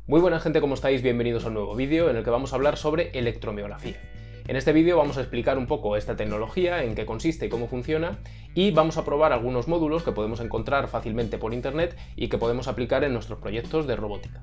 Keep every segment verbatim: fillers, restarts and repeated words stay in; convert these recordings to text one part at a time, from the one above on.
Muy buena gente, ¿cómo estáis? Bienvenidos a un nuevo vídeo en el que vamos a hablar sobre electromiografía. En este vídeo vamos a explicar un poco esta tecnología, en qué consiste y cómo funciona, y vamos a probar algunos módulos que podemos encontrar fácilmente por internet y que podemos aplicar en nuestros proyectos de robótica.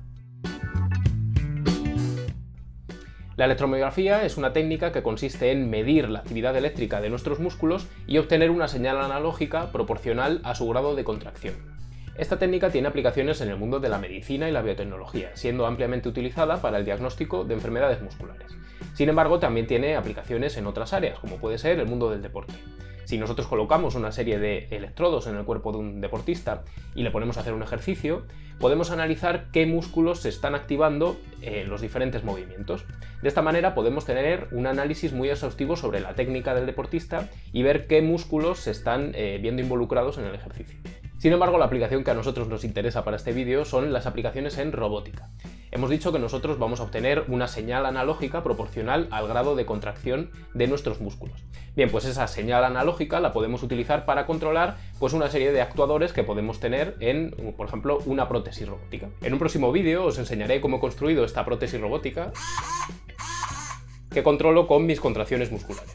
La electromiografía es una técnica que consiste en medir la actividad eléctrica de nuestros músculos y obtener una señal analógica proporcional a su grado de contracción. Esta técnica tiene aplicaciones en el mundo de la medicina y la biotecnología, siendo ampliamente utilizada para el diagnóstico de enfermedades musculares. Sin embargo, también tiene aplicaciones en otras áreas, como puede ser el mundo del deporte. Si nosotros colocamos una serie de electrodos en el cuerpo de un deportista y le ponemos a hacer un ejercicio, podemos analizar qué músculos se están activando en los diferentes movimientos. De esta manera podemos tener un análisis muy exhaustivo sobre la técnica del deportista y ver qué músculos se están eh, viendo involucrados en el ejercicio. Sin embargo, la aplicación que a nosotros nos interesa para este vídeo son las aplicaciones en robótica. Hemos dicho que nosotros vamos a obtener una señal analógica proporcional al grado de contracción de nuestros músculos. Bien, pues esa señal analógica la podemos utilizar para controlar pues, una serie de actuadores que podemos tener en, por ejemplo, una prótesis robótica. En un próximo vídeo os enseñaré cómo he construido esta prótesis robótica que controlo con mis contracciones musculares.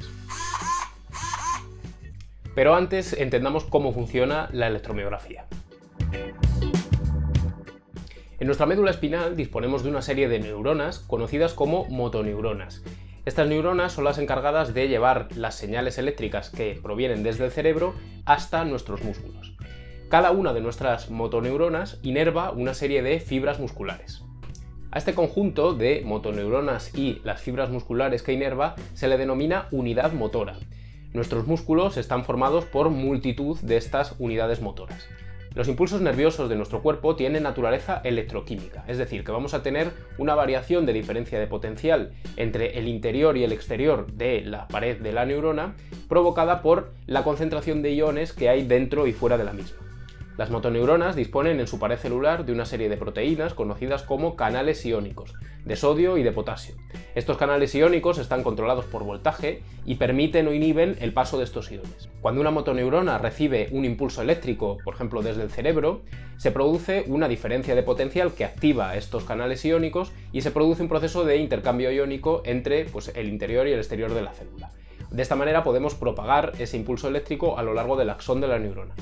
Pero antes entendamos cómo funciona la electromiografía. En nuestra médula espinal disponemos de una serie de neuronas conocidas como motoneuronas. Estas neuronas son las encargadas de llevar las señales eléctricas que provienen desde el cerebro hasta nuestros músculos. Cada una de nuestras motoneuronas inerva una serie de fibras musculares. A este conjunto de motoneuronas y las fibras musculares que inerva se le denomina unidad motora. Nuestros músculos están formados por multitud de estas unidades motoras. Los impulsos nerviosos de nuestro cuerpo tienen naturaleza electroquímica, es decir, que vamos a tener una variación de diferencia de potencial entre el interior y el exterior de la pared de la neurona, provocada por la concentración de iones que hay dentro y fuera de la misma. Las motoneuronas disponen en su pared celular de una serie de proteínas conocidas como canales iónicos, de sodio y de potasio. Estos canales iónicos están controlados por voltaje y permiten o inhiben el paso de estos iones. Cuando una motoneurona recibe un impulso eléctrico, por ejemplo desde el cerebro, se produce una diferencia de potencial que activa estos canales iónicos y se produce un proceso de intercambio iónico entre pues, el interior y el exterior de la célula. De esta manera podemos propagar ese impulso eléctrico a lo largo del axón de la neurona.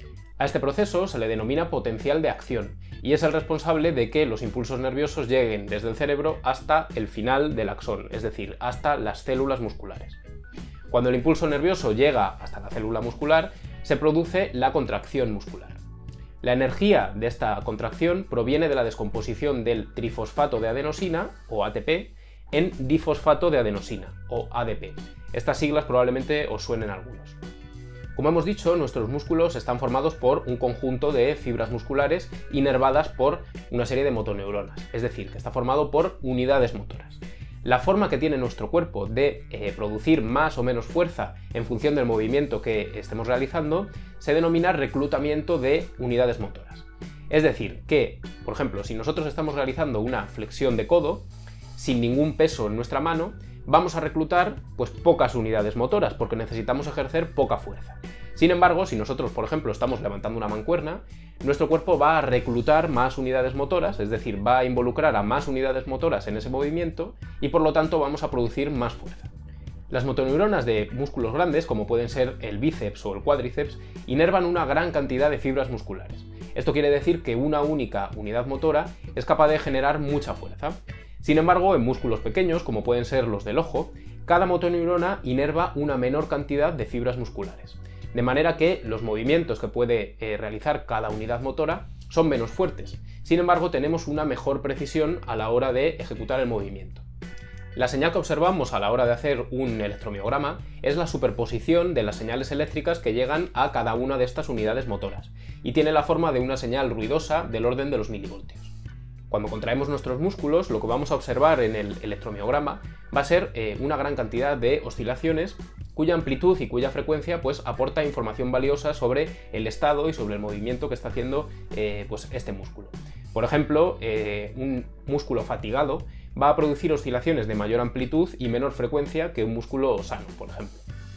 A este proceso se le denomina potencial de acción y es el responsable de que los impulsos nerviosos lleguen desde el cerebro hasta el final del axón, es decir, hasta las células musculares. Cuando el impulso nervioso llega hasta la célula muscular, se produce la contracción muscular. La energía de esta contracción proviene de la descomposición del trifosfato de adenosina, o A T P, en difosfato de adenosina, o A D P. Estas siglas probablemente os suenen a algunos. Como hemos dicho, nuestros músculos están formados por un conjunto de fibras musculares inervadas por una serie de motoneuronas, es decir, que está formado por unidades motoras. La forma que tiene nuestro cuerpo de eh, producir más o menos fuerza en función del movimiento que estemos realizando se denomina reclutamiento de unidades motoras. Es decir, que, por ejemplo, si nosotros estamos realizando una flexión de codo, sin ningún peso en nuestra mano, vamos a reclutar pues, pocas unidades motoras porque necesitamos ejercer poca fuerza. Sin embargo, si nosotros, por ejemplo, estamos levantando una mancuerna, nuestro cuerpo va a reclutar más unidades motoras, es decir, va a involucrar a más unidades motoras en ese movimiento y por lo tanto vamos a producir más fuerza. Las motoneuronas de músculos grandes, como pueden ser el bíceps o el cuádriceps, inervan una gran cantidad de fibras musculares. Esto quiere decir que una única unidad motora es capaz de generar mucha fuerza. Sin embargo, en músculos pequeños, como pueden ser los del ojo, cada motoneurona inerva una menor cantidad de fibras musculares, de manera que los movimientos que puede eh, realizar cada unidad motora son menos fuertes. Sin embargo, tenemos una mejor precisión a la hora de ejecutar el movimiento. La señal que observamos a la hora de hacer un electromiograma es la superposición de las señales eléctricas que llegan a cada una de estas unidades motoras, y tiene la forma de una señal ruidosa del orden de los milivoltios. Cuando contraemos nuestros músculos, lo que vamos a observar en el electromiograma va a ser eh, una gran cantidad de oscilaciones cuya amplitud y cuya frecuencia pues, aporta información valiosa sobre el estado y sobre el movimiento que está haciendo eh, pues, este músculo. Por ejemplo, eh, un músculo fatigado va a producir oscilaciones de mayor amplitud y menor frecuencia que un músculo sano, por ejemplo.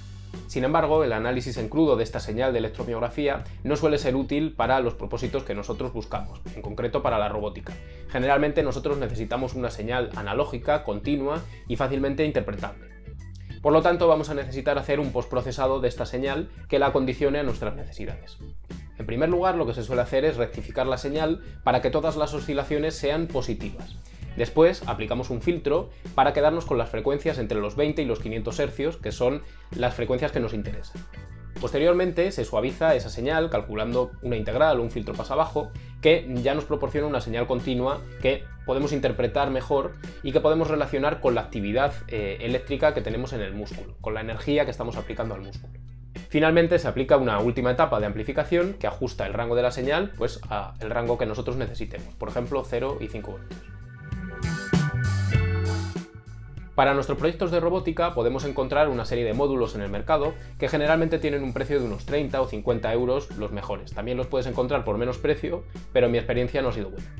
Sin embargo, el análisis en crudo de esta señal de electromiografía no suele ser útil para los propósitos que nosotros buscamos, en concreto para la robótica. Generalmente nosotros necesitamos una señal analógica, continua y fácilmente interpretable. Por lo tanto, vamos a necesitar hacer un postprocesado de esta señal que la acondicione a nuestras necesidades. En primer lugar, lo que se suele hacer es rectificar la señal para que todas las oscilaciones sean positivas. Después aplicamos un filtro para quedarnos con las frecuencias entre los veinte y los quinientos hercios, que son las frecuencias que nos interesan. Posteriormente se suaviza esa señal calculando una integral o un filtro pasabajo que ya nos proporciona una señal continua que podemos interpretar mejor y que podemos relacionar con la actividad eh, eléctrica que tenemos en el músculo, con la energía que estamos aplicando al músculo. Finalmente se aplica una última etapa de amplificación que ajusta el rango de la señal pues, al rango que nosotros necesitemos, por ejemplo cero y cinco voltios. Para nuestros proyectos de robótica podemos encontrar una serie de módulos en el mercado que generalmente tienen un precio de unos treinta o cincuenta euros los mejores. También los puedes encontrar por menos precio, pero en mi experiencia no ha sido buena.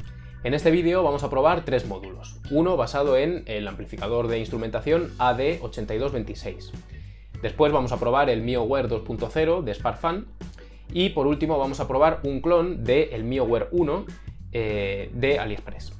En este vídeo vamos a probar tres módulos. Uno basado en el amplificador de instrumentación A D ochenta y dos veintiséis. Después vamos a probar el MioWare dos punto cero de SparkFun. Y por último vamos a probar un clon del MioWare uno eh, de AliExpress.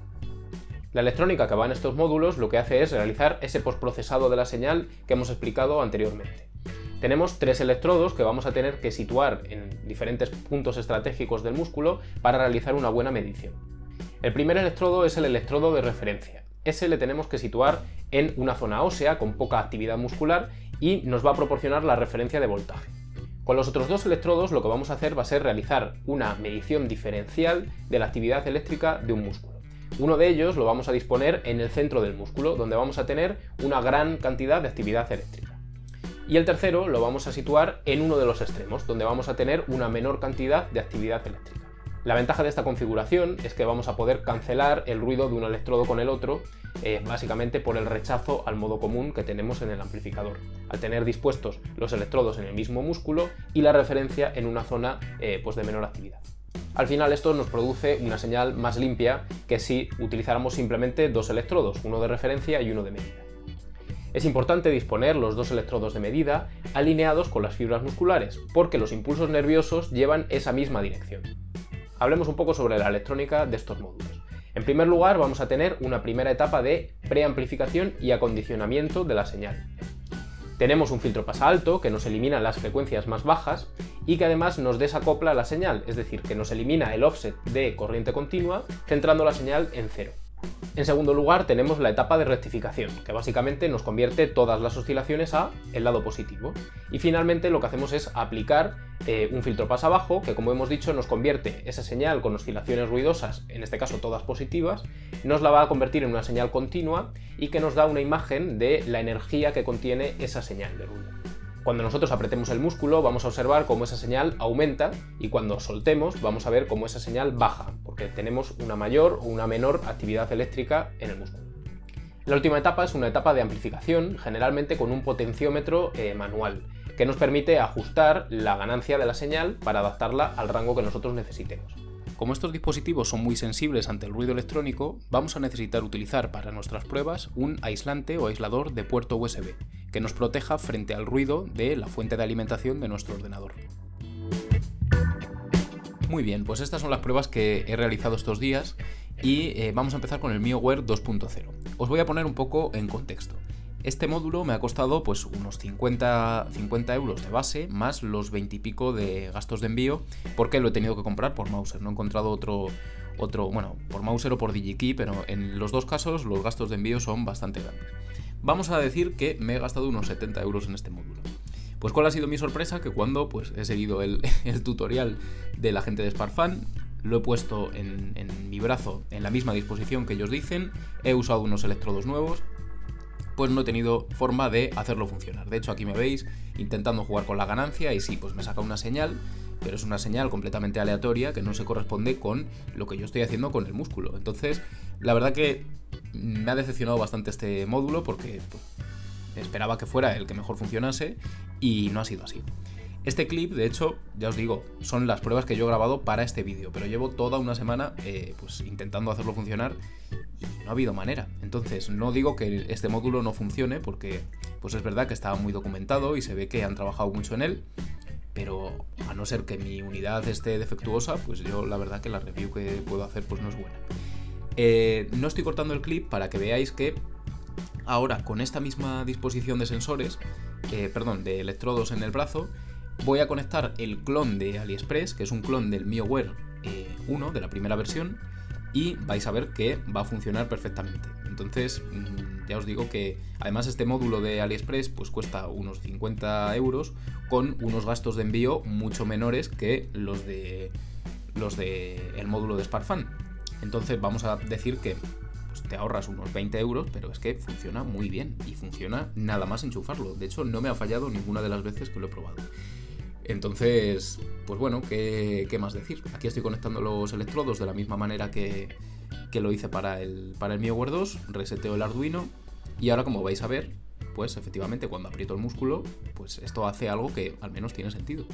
La electrónica que va en estos módulos lo que hace es realizar ese postprocesado de la señal que hemos explicado anteriormente. Tenemos tres electrodos que vamos a tener que situar en diferentes puntos estratégicos del músculo para realizar una buena medición. El primer electrodo es el electrodo de referencia. Ese le tenemos que situar en una zona ósea con poca actividad muscular y nos va a proporcionar la referencia de voltaje. Con los otros dos electrodos lo que vamos a hacer va a ser realizar una medición diferencial de la actividad eléctrica de un músculo. Uno de ellos lo vamos a disponer en el centro del músculo, donde vamos a tener una gran cantidad de actividad eléctrica. Y el tercero lo vamos a situar en uno de los extremos, donde vamos a tener una menor cantidad de actividad eléctrica. La ventaja de esta configuración es que vamos a poder cancelar el ruido de un electrodo con el otro, eh, básicamente por el rechazo al modo común que tenemos en el amplificador, al tener dispuestos los electrodos en el mismo músculo y la referencia en una zona eh, pues de menor actividad. Al final esto nos produce una señal más limpia que si utilizáramos simplemente dos electrodos, uno de referencia y uno de medida. Es importante disponer los dos electrodos de medida alineados con las fibras musculares, porque los impulsos nerviosos llevan esa misma dirección. Hablemos un poco sobre la electrónica de estos módulos. En primer lugar vamos a tener una primera etapa de preamplificación y acondicionamiento de la señal. Tenemos un filtro pasalto que nos elimina las frecuencias más bajas y que además nos desacopla la señal, es decir, que nos elimina el offset de corriente continua, centrando la señal en cero. En segundo lugar tenemos la etapa de rectificación, que básicamente nos convierte todas las oscilaciones a el lado positivo. Y finalmente lo que hacemos es aplicar eh, un filtro pasabajo, que como hemos dicho nos convierte esa señal con oscilaciones ruidosas, en este caso todas positivas, nos la va a convertir en una señal continua y que nos da una imagen de la energía que contiene esa señal de ruido. Cuando nosotros apretemos el músculo vamos a observar cómo esa señal aumenta y cuando soltemos vamos a ver cómo esa señal baja, porque tenemos una mayor o una menor actividad eléctrica en el músculo. La última etapa es una etapa de amplificación, generalmente con un potenciómetro eh, manual, que nos permite ajustar la ganancia de la señal para adaptarla al rango que nosotros necesitemos. Como estos dispositivos son muy sensibles ante el ruido electrónico, vamos a necesitar utilizar para nuestras pruebas un aislante o aislador de puerto U S B, que nos proteja frente al ruido de la fuente de alimentación de nuestro ordenador. Muy bien, pues estas son las pruebas que he realizado estos días y eh, vamos a empezar con el MioWare dos punto cero. Os voy a poner un poco en contexto. Este módulo me ha costado pues unos cincuenta euros de base, más los veinte y pico de gastos de envío, porque lo he tenido que comprar por Mouser. No he encontrado otro, otro bueno, por Mouser o por DigiKey, pero en los dos casos los gastos de envío son bastante grandes. Vamos a decir que me he gastado unos setenta euros en este módulo. Pues ¿cuál ha sido mi sorpresa? Que cuando pues, he seguido el, el tutorial de la gente de SparkFun, lo he puesto en, en mi brazo en la misma disposición que ellos dicen, he usado unos electrodos nuevos, pues no he tenido forma de hacerlo funcionar. De hecho, aquí me veis intentando jugar con la ganancia y sí, pues me saca una señal, pero es una señal completamente aleatoria que no se corresponde con lo que yo estoy haciendo con el músculo. Entonces, la verdad que me ha decepcionado bastante este módulo porque pues, esperaba que fuera el que mejor funcionase y no ha sido así. Este clip, de hecho, ya os digo, son las pruebas que yo he grabado para este vídeo, pero llevo toda una semana eh, pues, intentando hacerlo funcionar y no ha habido manera. Entonces, no digo que este módulo no funcione, porque pues es verdad que estaba muy documentado y se ve que han trabajado mucho en él, pero a no ser que mi unidad esté defectuosa, pues yo la verdad que la review que puedo hacer pues no es buena. Eh, no estoy cortando el clip para que veáis que ahora con esta misma disposición de sensores, eh, perdón, de electrodos en el brazo, voy a conectar el clon de AliExpress, que es un clon del MioWare eh, uno, de la primera versión, y vais a ver que va a funcionar perfectamente. Entonces, ya os digo que además este módulo de AliExpress pues cuesta unos cincuenta euros con unos gastos de envío mucho menores que los de los de el módulo de SparkFun. Entonces vamos a decir que pues, te ahorras unos veinte euros, pero es que funciona muy bien y funciona nada más enchufarlo. De hecho, no me ha fallado ninguna de las veces que lo he probado. Entonces, pues bueno, ¿qué, qué más decir? Aquí estoy conectando los electrodos de la misma manera que, que lo hice para el, para el MioWare dos, reseteo el Arduino y ahora, como vais a ver, pues efectivamente cuando aprieto el músculo, pues esto hace algo que al menos tiene sentido.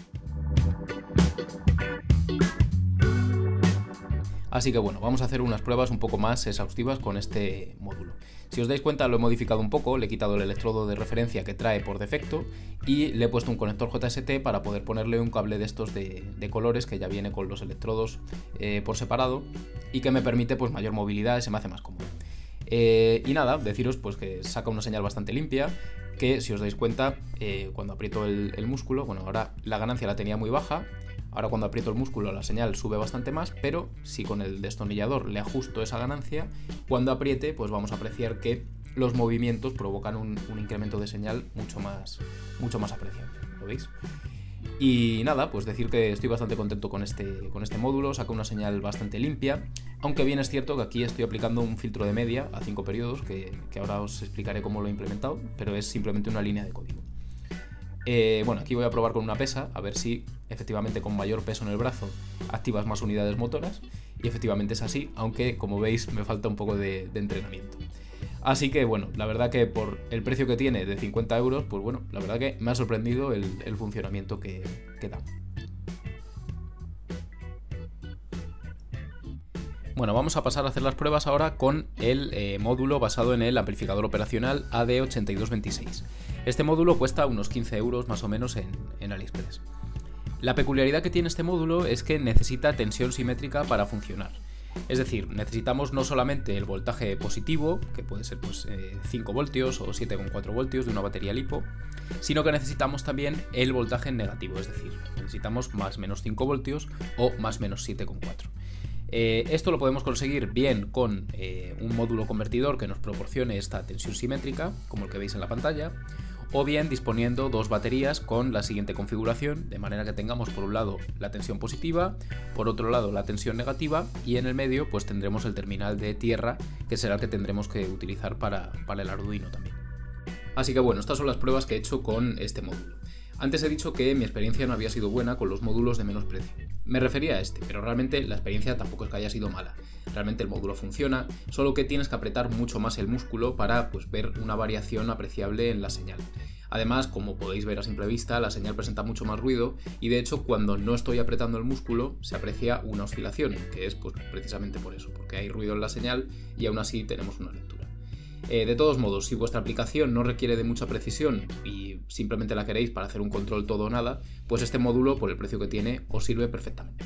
Así que bueno, vamos a hacer unas pruebas un poco más exhaustivas con este módulo. Si os dais cuenta, lo he modificado un poco, le he quitado el electrodo de referencia que trae por defecto y le he puesto un conector J S T para poder ponerle un cable de estos de, de colores que ya viene con los electrodos eh, por separado y que me permite pues mayor movilidad y se me hace más cómodo. Eh, y nada, deciros pues que saca una señal bastante limpia, que si os dais cuenta, eh, cuando aprieto el, el músculo, bueno, ahora la ganancia la tenía muy baja. Ahora cuando aprieto el músculo la señal sube bastante más, pero si con el destornillador le ajusto esa ganancia, cuando apriete pues vamos a apreciar que los movimientos provocan un, un incremento de señal mucho más, mucho más apreciable, ¿lo veis? Y nada, pues decir que estoy bastante contento con este, con este módulo, saca una señal bastante limpia, aunque bien es cierto que aquí estoy aplicando un filtro de media a cinco periodos, que, que ahora os explicaré cómo lo he implementado, pero es simplemente una línea de código. Eh, bueno, aquí voy a probar con una pesa, a ver si efectivamente con mayor peso en el brazo activas más unidades motoras, y efectivamente es así, aunque como veis me falta un poco de, de entrenamiento. Así que bueno, la verdad que por el precio que tiene de cincuenta euros, pues bueno, la verdad que me ha sorprendido el, el funcionamiento que, que da. Bueno, vamos a pasar a hacer las pruebas ahora con el eh, módulo basado en el amplificador operacional A D ochenta y dos veintiséis. Este módulo cuesta unos quince euros más o menos en, en AliExpress. La peculiaridad que tiene este módulo es que necesita tensión simétrica para funcionar. Es decir, necesitamos no solamente el voltaje positivo, que puede ser pues, eh, cinco voltios o siete coma cuatro voltios de una batería LiPo, sino que necesitamos también el voltaje negativo, es decir, necesitamos más menos cinco voltios o más menos siete coma cuatro. Eh, esto lo podemos conseguir bien con eh, un módulo convertidor que nos proporcione esta tensión simétrica, como el que veis en la pantalla, o bien disponiendo dos baterías con la siguiente configuración, de manera que tengamos por un lado la tensión positiva, por otro lado la tensión negativa, y en el medio pues tendremos el terminal de tierra, que será el que tendremos que utilizar para, para el Arduino también. Así que bueno, estas son las pruebas que he hecho con este módulo. Antes he dicho que mi experiencia no había sido buena con los módulos de menos precio. Me refería a este, pero realmente la experiencia tampoco es que haya sido mala. Realmente el módulo funciona, solo que tienes que apretar mucho más el músculo para pues, ver una variación apreciable en la señal. Además, como podéis ver a simple vista, la señal presenta mucho más ruido y de hecho cuando no estoy apretando el músculo se aprecia una oscilación, que es pues, precisamente por eso, porque hay ruido en la señal y aún así tenemos una lectura. Eh, de todos modos, si vuestra aplicación no requiere de mucha precisión y simplemente la queréis para hacer un control todo o nada, pues este módulo, por el precio que tiene, os sirve perfectamente.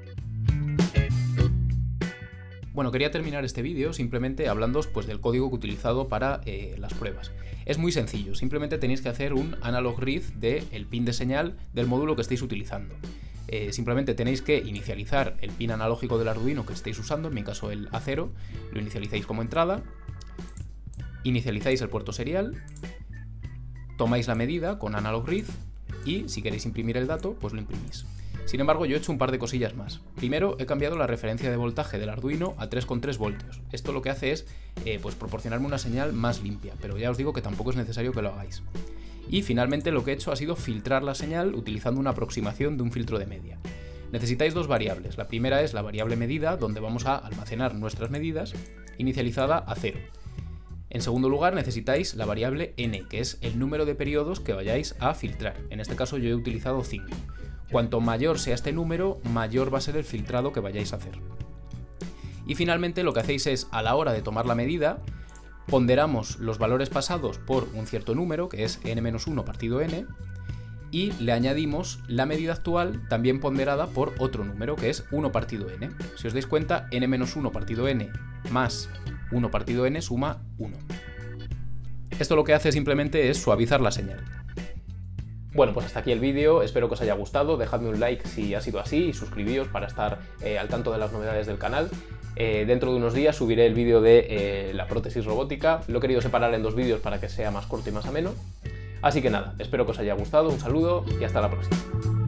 Bueno, quería terminar este vídeo simplemente hablándoos pues, del código que he utilizado para eh, las pruebas. Es muy sencillo, simplemente tenéis que hacer un analog read del pin de señal del módulo que estéis utilizando. Eh, simplemente tenéis que inicializar el pin analógico del Arduino que estéis usando, en mi caso el A cero, lo inicializáis como entrada. Inicializáis el puerto serial, tomáis la medida con analog read y si queréis imprimir el dato, pues lo imprimís. Sin embargo, yo he hecho un par de cosillas más. Primero, he cambiado la referencia de voltaje del Arduino a tres coma tres voltios. Esto lo que hace es eh, pues proporcionarme una señal más limpia, pero ya os digo que tampoco es necesario que lo hagáis. Y finalmente lo que he hecho ha sido filtrar la señal utilizando una aproximación de un filtro de media. Necesitáis dos variables. La primera es la variable medida, donde vamos a almacenar nuestras medidas, inicializada a cero. En segundo lugar, necesitáis la variable n, que es el número de periodos que vayáis a filtrar. En este caso yo he utilizado cinco. Cuanto mayor sea este número, mayor va a ser el filtrado que vayáis a hacer. Y finalmente lo que hacéis es, a la hora de tomar la medida, ponderamos los valores pasados por un cierto número, que es ene menos uno partido n, y le añadimos la medida actual también ponderada por otro número, que es uno partido n. Si os dais cuenta, ene menos uno partido n más uno partido n suma uno. Esto lo que hace simplemente es suavizar la señal. Bueno, pues hasta aquí el vídeo, espero que os haya gustado, dejadme un like si ha sido así y suscribíos para estar eh, al tanto de las novedades del canal. Eh, dentro de unos días subiré el vídeo de eh, la prótesis robótica, lo he querido separar en dos vídeos para que sea más corto y más ameno. Así que nada, espero que os haya gustado, un saludo y hasta la próxima.